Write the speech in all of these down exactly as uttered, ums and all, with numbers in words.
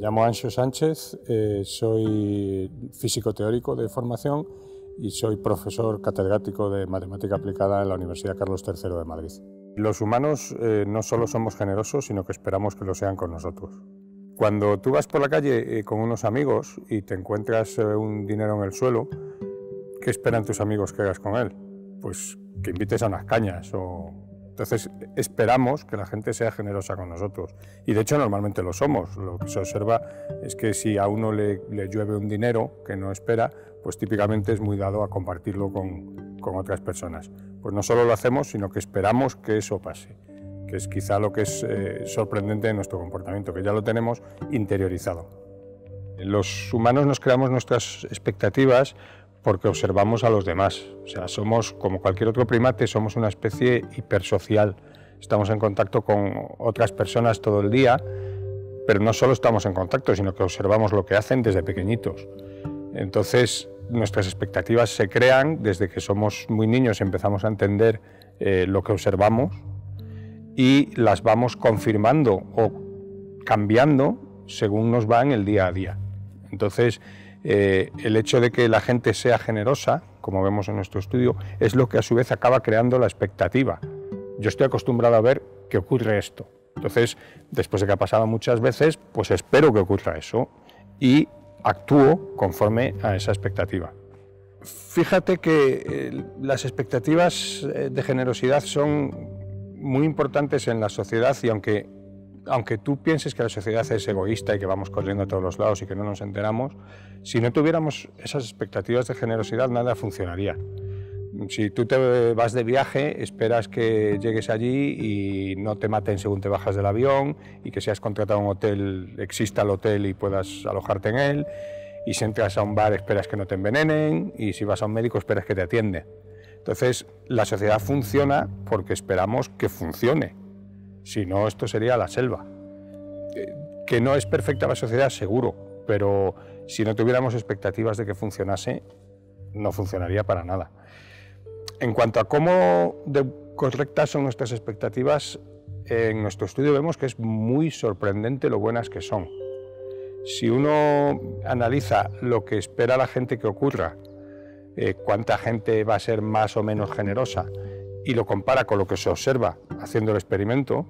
llamo Anxo Sánchez, eh, soy físico teórico de formación y soy profesor catedrático de matemática aplicada en la Universidad Carlos tercero de Madrid. Los humanos eh, no solo somos generosos, sino que esperamos que lo sean con nosotros. Cuando tú vas por la calle eh, con unos amigos y te encuentras eh, un dinero en el suelo, ¿qué esperan tus amigos que hagas con él? Pues que invites a unas cañas o... Entonces esperamos que la gente sea generosa con nosotros y de hecho normalmente lo somos. Lo que se observa es que si a uno le, le llueve un dinero que no espera, pues típicamente es muy dado a compartirlo con, con otras personas. Pues no solo lo hacemos, sino que esperamos que eso pase, que es quizá lo que es eh, sorprendente de nuestro comportamiento, que ya lo tenemos interiorizado. Los humanos nos creamos nuestras expectativas porque observamos a los demás. O sea, somos, como cualquier otro primate, somos una especie hipersocial. Estamos en contacto con otras personas todo el día, pero no solo estamos en contacto, sino que observamos lo que hacen desde pequeñitos. Entonces, nuestras expectativas se crean desde que somos muy niños, empezamos a entender eh, lo que observamos y las vamos confirmando o cambiando según nos va en el día a día. Entonces, Eh, el hecho de que la gente sea generosa, como vemos en nuestro estudio, es lo que a su vez acaba creando la expectativa. Yo estoy acostumbrado a ver que ocurre esto. Entonces, después de que ha pasado muchas veces, pues espero que ocurra eso y actúo conforme a esa expectativa. Fíjate que eh, las expectativas de generosidad son muy importantes en la sociedad y aunque Aunque tú pienses que la sociedad es egoísta y que vamos corriendo a todos los lados y que no nos enteramos, si no tuviéramos esas expectativas de generosidad, nada funcionaría. Si tú te vas de viaje, esperas que llegues allí y no te maten según te bajas del avión y que si has contratado un hotel, exista el hotel y puedas alojarte en él. Y si entras a un bar, esperas que no te envenenen y si vas a un médico, esperas que te atiende. Entonces, la sociedad funciona porque esperamos que funcione. Si no, esto sería la selva. Que no es perfecta la sociedad, seguro, pero si no tuviéramos expectativas de que funcionase, no funcionaría para nada. En cuanto a cómo de correctas son nuestras expectativas, en nuestro estudio vemos que es muy sorprendente lo buenas que son. Si uno analiza lo que espera la gente que ocurra, eh, cuánta gente va a ser más o menos generosa, y lo compara con lo que se observa haciendo el experimento,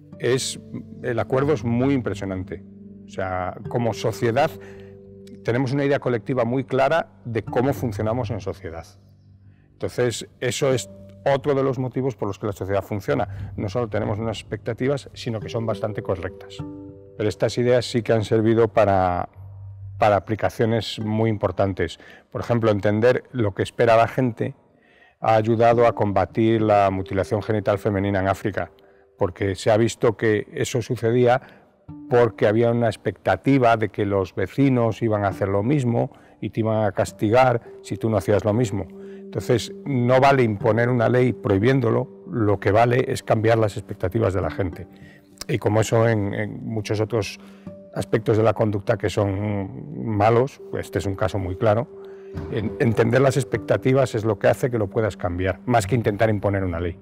es, el acuerdo es muy impresionante. O sea, como sociedad tenemos una idea colectiva muy clara de cómo funcionamos en sociedad. Entonces, eso es otro de los motivos por los que la sociedad funciona. No solo tenemos unas expectativas, sino que son bastante correctas. Pero estas ideas sí que han servido para, para aplicaciones muy importantes. Por ejemplo, entender lo que espera la gente ha ayudado a combatir la mutilación genital femenina en África, porque se ha visto que eso sucedía porque había una expectativa de que los vecinos iban a hacer lo mismo y te iban a castigar si tú no hacías lo mismo. Entonces, no vale imponer una ley prohibiéndolo, lo que vale es cambiar las expectativas de la gente. Y como eso en, en muchos otros aspectos de la conducta que son malos, este es un caso muy claro, entender las expectativas es lo que hace que lo puedas cambiar, más que intentar imponer una ley.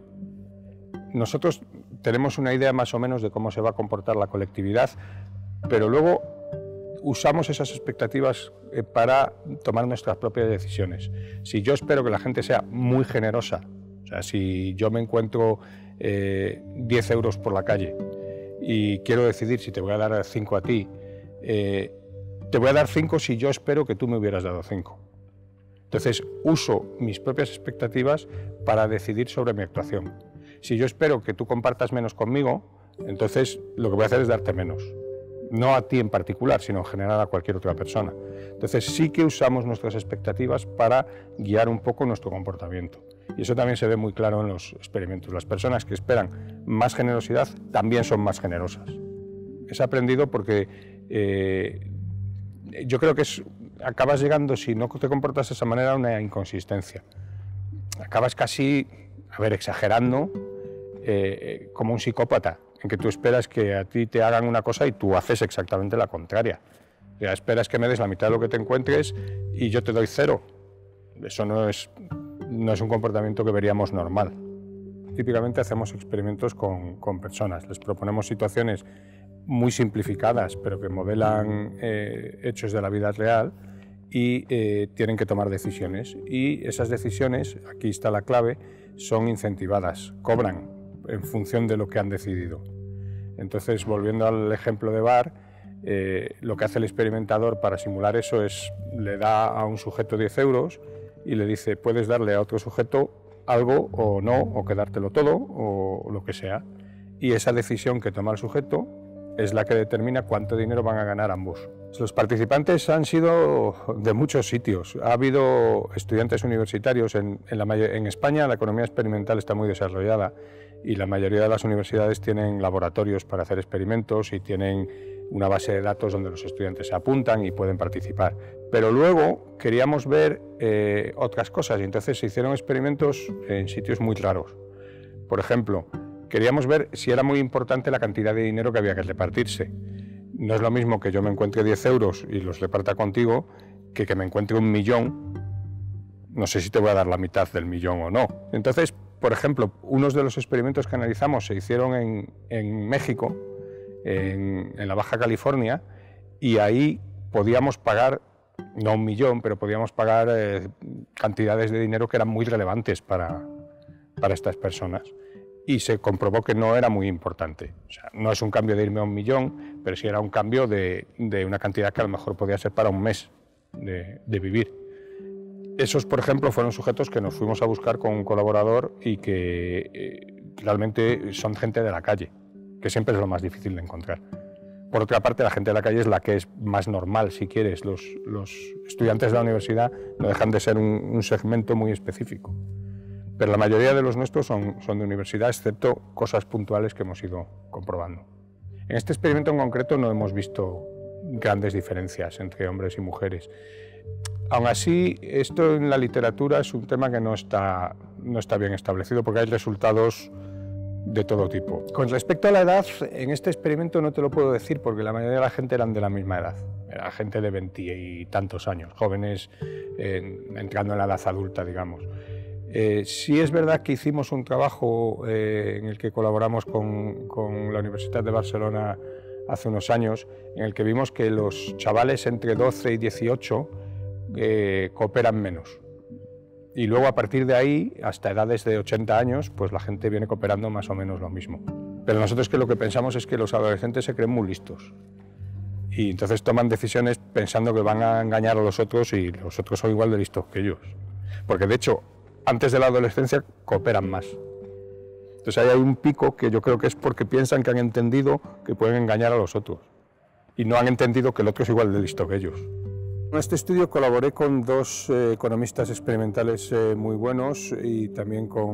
Nosotros tenemos una idea más o menos de cómo se va a comportar la colectividad, pero luego usamos esas expectativas para tomar nuestras propias decisiones. Si yo espero que la gente sea muy generosa, o sea, si yo me encuentro eh, diez euros por la calle y quiero decidir si te voy a dar cinco a ti, eh, te voy a dar cinco si yo espero que tú me hubieras dado cinco. Entonces, uso mis propias expectativas para decidir sobre mi actuación. Si yo espero que tú compartas menos conmigo, entonces lo que voy a hacer es darte menos. No a ti en particular, sino en general a cualquier otra persona. Entonces, sí que usamos nuestras expectativas para guiar un poco nuestro comportamiento. Y eso también se ve muy claro en los experimentos. Las personas que esperan más generosidad también son más generosas. Es aprendido porque eh, yo creo que es... acabas llegando, si no te comportas de esa manera, a una inconsistencia. Acabas casi, a ver, exagerando, eh, como un psicópata, en que tú esperas que a ti te hagan una cosa y tú haces exactamente la contraria. O sea, esperas que me des la mitad de lo que te encuentres y yo te doy cero. Eso no es, no es un comportamiento que veríamos normal. Típicamente hacemos experimentos con, con personas, les proponemos situaciones muy simplificadas, pero que modelan eh, hechos de la vida real y eh, tienen que tomar decisiones. Y esas decisiones, aquí está la clave, son incentivadas, cobran en función de lo que han decidido. Entonces, volviendo al ejemplo de bar, eh, lo que hace el experimentador para simular eso es, le da a un sujeto diez euros y le dice, puedes darle a otro sujeto algo o no, o quedártelo todo, o lo que sea. Y esa decisión que toma el sujeto es la que determina cuánto dinero van a ganar ambos. Los participantes han sido de muchos sitios. Ha habido estudiantes universitarios. En, en, la, en España la economía experimental está muy desarrollada y la mayoría de las universidades tienen laboratorios para hacer experimentos y tienen una base de datos donde los estudiantes se apuntan y pueden participar. Pero luego queríamos ver eh, otras cosas y entonces se hicieron experimentos en sitios muy raros. Por ejemplo, queríamos ver si era muy importante la cantidad de dinero que había que repartirse. No es lo mismo que yo me encuentre diez euros y los reparta contigo que que me encuentre un millón. No sé si te voy a dar la mitad del millón o no. Entonces, por ejemplo, unos de los experimentos que analizamos se hicieron en, en México, en, en la Baja California, y ahí podíamos pagar, no un millón, pero podíamos pagar eh, cantidades de dinero que eran muy relevantes para, para estas personas. Y se comprobó que no era muy importante. O sea, no es un cambio de irme a un millón, pero sí era un cambio de, de una cantidad que a lo mejor podía ser para un mes de, de vivir. Esos, por ejemplo, fueron sujetos que nos fuimos a buscar con un colaborador y que eh, realmente son gente de la calle, que siempre es lo más difícil de encontrar. Por otra parte, la gente de la calle es la que es más normal, si quieres. Los, los estudiantes de la universidad no dejan de ser un, un segmento muy específico. Pero la mayoría de los nuestros son, son de universidad, excepto cosas puntuales que hemos ido comprobando. En este experimento en concreto no hemos visto grandes diferencias entre hombres y mujeres. Aún así, esto en la literatura es un tema que no está, no está bien establecido porque hay resultados de todo tipo. Con respecto a la edad, en este experimento no te lo puedo decir porque la mayoría de la gente eran de la misma edad. Era gente de veinte y tantos años, jóvenes eh, entrando en la edad adulta, digamos. Eh, sí es verdad que hicimos un trabajo eh, en el que colaboramos con, con la Universitat de Barcelona hace unos años, en el que vimos que los chavales entre doce y dieciocho eh, cooperan menos. Y luego a partir de ahí, hasta edades de ochenta años, pues la gente viene cooperando más o menos lo mismo. Pero nosotros que lo que pensamos es que los adolescentes se creen muy listos. Y entonces toman decisiones pensando que van a engañar a los otros y los otros son igual de listos que ellos. Porque de hecho, antes de la adolescencia cooperan más. Entonces ahí hay un pico que yo creo que es porque piensan que han entendido que pueden engañar a los otros y no han entendido que el otro es igual de listo que ellos. En este estudio colaboré con dos eh, economistas experimentales eh, muy buenos y también con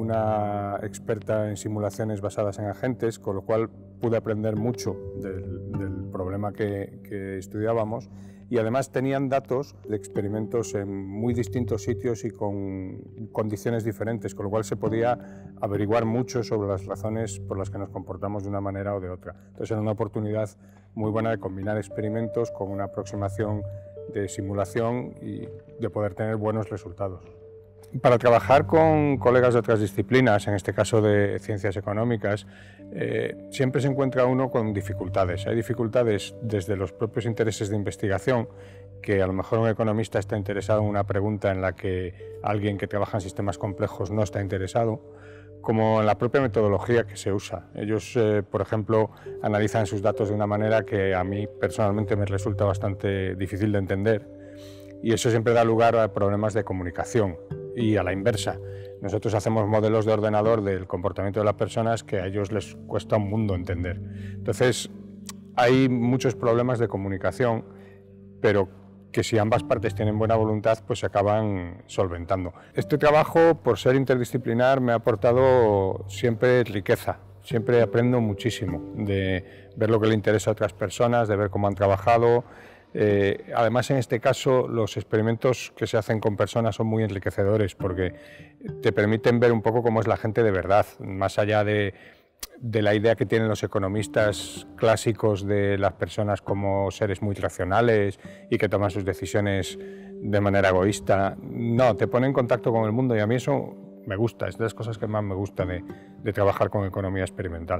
una experta en simulaciones basadas en agentes, con lo cual pude aprender mucho del, del problema que, que estudiábamos. Y además tenían datos de experimentos en muy distintos sitios y con condiciones diferentes, con lo cual se podía averiguar mucho sobre las razones por las que nos comportamos de una manera o de otra. Entonces era una oportunidad muy buena de combinar experimentos con una aproximación de simulación y de poder tener buenos resultados. Para trabajar con colegas de otras disciplinas, en este caso de ciencias económicas, eh, siempre se encuentra uno con dificultades. Hay dificultades desde los propios intereses de investigación, que a lo mejor un economista está interesado en una pregunta en la que alguien que trabaja en sistemas complejos no está interesado, como en la propia metodología que se usa. Ellos, eh, por ejemplo, analizan sus datos de una manera que a mí personalmente me resulta bastante difícil de entender, y eso siempre da lugar a problemas de comunicación. Y a la inversa, nosotros hacemos modelos de ordenador del comportamiento de las personas que a ellos les cuesta un mundo entender. Entonces, hay muchos problemas de comunicación, pero que si ambas partes tienen buena voluntad, pues se acaban solventando. Este trabajo, por ser interdisciplinar, me ha aportado siempre riqueza. Siempre aprendo muchísimo de ver lo que le interesa a otras personas, de ver cómo han trabajado. Eh, además, en este caso, los experimentos que se hacen con personas son muy enriquecedores porque te permiten ver un poco cómo es la gente de verdad, más allá de, de la idea que tienen los economistas clásicos de las personas como seres muy racionales y que toman sus decisiones de manera egoísta. No, te pone en contacto con el mundo y a mí eso me gusta, es de las cosas que más me gusta de, de trabajar con economía experimental.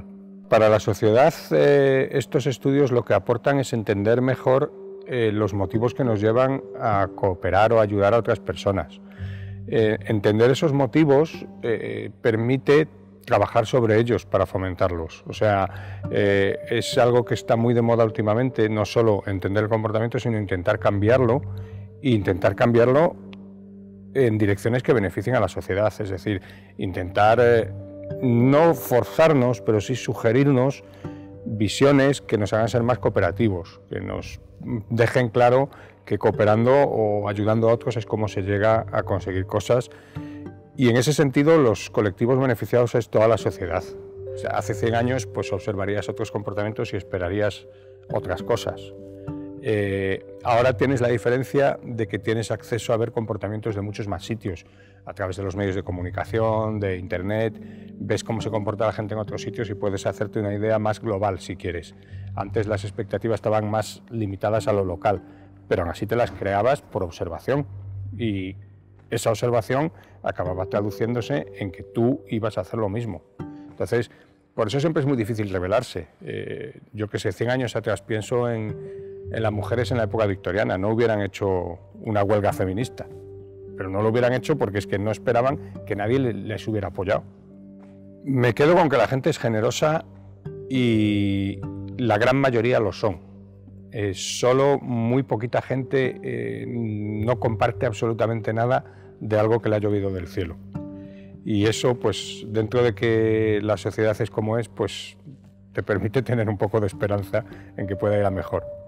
Para la sociedad, eh, estos estudios lo que aportan es entender mejor eh, los motivos que nos llevan a cooperar o ayudar a otras personas. Eh, entender esos motivos eh, permite trabajar sobre ellos para fomentarlos. O sea, eh, es algo que está muy de moda últimamente, no solo entender el comportamiento, sino intentar cambiarlo, e intentar cambiarlo en direcciones que beneficien a la sociedad, es decir, intentar eh, no forzarnos, pero sí sugerirnos visiones que nos hagan ser más cooperativos, que nos dejen claro que cooperando o ayudando a otros es como se llega a conseguir cosas. Y en ese sentido los colectivos beneficiados es toda la sociedad. O sea, hace cien años pues observarías otros comportamientos y esperarías otras cosas. Eh, ahora tienes la diferencia de que tienes acceso a ver comportamientos de muchos más sitios, a través de los medios de comunicación, de internet, ves cómo se comporta la gente en otros sitios y puedes hacerte una idea más global si quieres. Antes las expectativas estaban más limitadas a lo local, pero aún así te las creabas por observación y esa observación acababa traduciéndose en que tú ibas a hacer lo mismo. Entonces, por eso siempre es muy difícil rebelarse. Eh, yo que sé, cien años atrás pienso en, en las mujeres en la época victoriana, no hubieran hecho una huelga feminista, pero no lo hubieran hecho porque es que no esperaban que nadie les hubiera apoyado. Me quedo con que la gente es generosa y la gran mayoría lo son. Eh, solo muy poquita gente eh, no comparte absolutamente nada de algo que le ha llovido del cielo. Y eso, pues, dentro de que la sociedad es como es, pues te permite tener un poco de esperanza en que pueda ir a mejor.